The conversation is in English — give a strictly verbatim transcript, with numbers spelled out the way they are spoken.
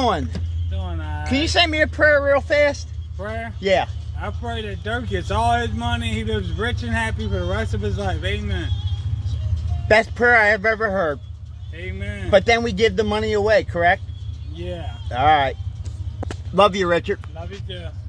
doing? Doing all right. Can you say me a prayer real fast? Prayer? Yeah. I pray that Dirk gets all his money. He lives rich and happy for the rest of his life. Amen. Best prayer I have ever heard. Amen. But then we give the money away, correct? Yeah. All right. Love you, Richard. Love you too.